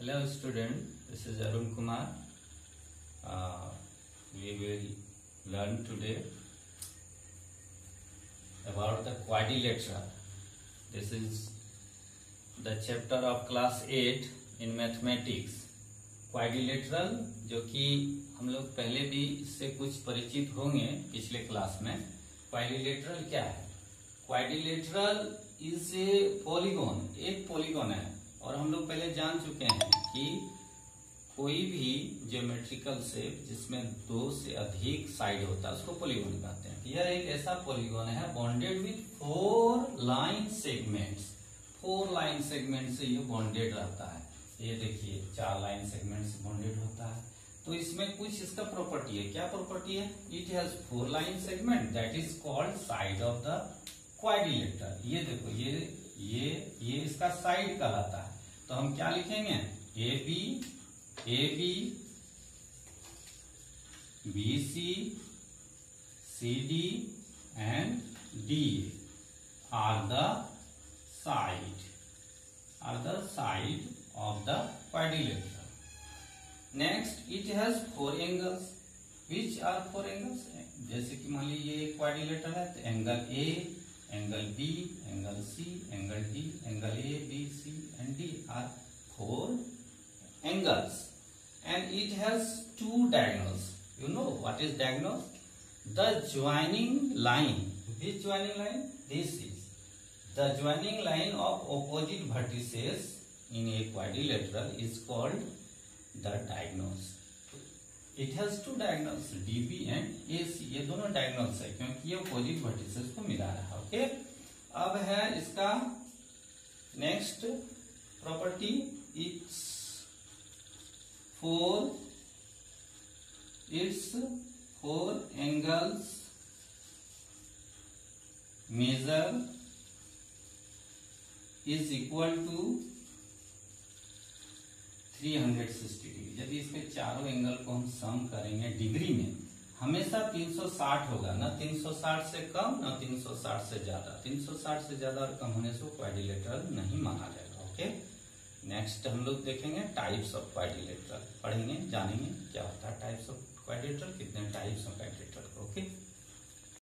Hello student, this is Arun Kumar. We will learn today about the quadrilateral. This is the chapter of class 8 in mathematics. Quadrilateral, जो कि हम लोग पहले भी इससे कुछ परिचित होंगे पिछले क्लास में. क्वाड्रिलेटरल क्या है? क्वाड्रिलेटरल इज ए पॉलीगॉन, एक पॉलीगॉन है. और हम लोग पहले जान चुके हैं कि कोई भी ज्योमेट्रिकल शेप जिसमें दो से अधिक साइड होता है उसको पॉलीगॉन कहते हैं. यह एक ऐसा पॉलीगॉन है bounded with 4 line segments. 4 line segment से ये बॉन्डेड रहता है. ये देखिए 4 लाइन सेगमेंट से बॉन्डेड होता है. तो इसमें कुछ इसका प्रॉपर्टी है. क्या प्रॉपर्टी है? It has 4 line segment that is called side of the quadrilateral. ये देखो ये इसका साइड कहलाता है. तो हम क्या लिखेंगे? A B BC CD and DA are the side of the quadrilateral. Next, it has 4 angles. Which are 4 angles? जैसे कि मान लीजिए एक क्वाड्रिलेटरल है तो angle A, angle B, angle C, angle D, angle A, B, C and D are 4 angles. And it has 2 diagonals. You know what is diagonal? The joining line. Which joining line? This is the joining line of opposite vertices in a quadrilateral is called the diagonals. It has 2 diagonals, DB and AC. ये दोनों diagonals है क्योंकि ये opposite vertices को मिला रहा है. Okay, अब है इसका next property. It's 4 angles measure is equal to 360 degree. यदि इसके चारों एंगल को हम सम करेंगे डिग्री में, हमेशा 360 होगा. ना 360 से कम ना 360 से ज्यादा. 360 से ज्यादा और कम होने से क्वाड्रिलेटरल नहीं माना जाएगा. ओके, नेक्स्ट हम लोग देखेंगे टाइप्स ऑफ क्वाड्रिलेटरल. पढ़ेंगे, जानेंगे क्या होता है टाइप्स ऑफ क्वाड्रिलेटरल, कितने टाइप्स ऑफ क्वाड्रिलेटरल. ओके.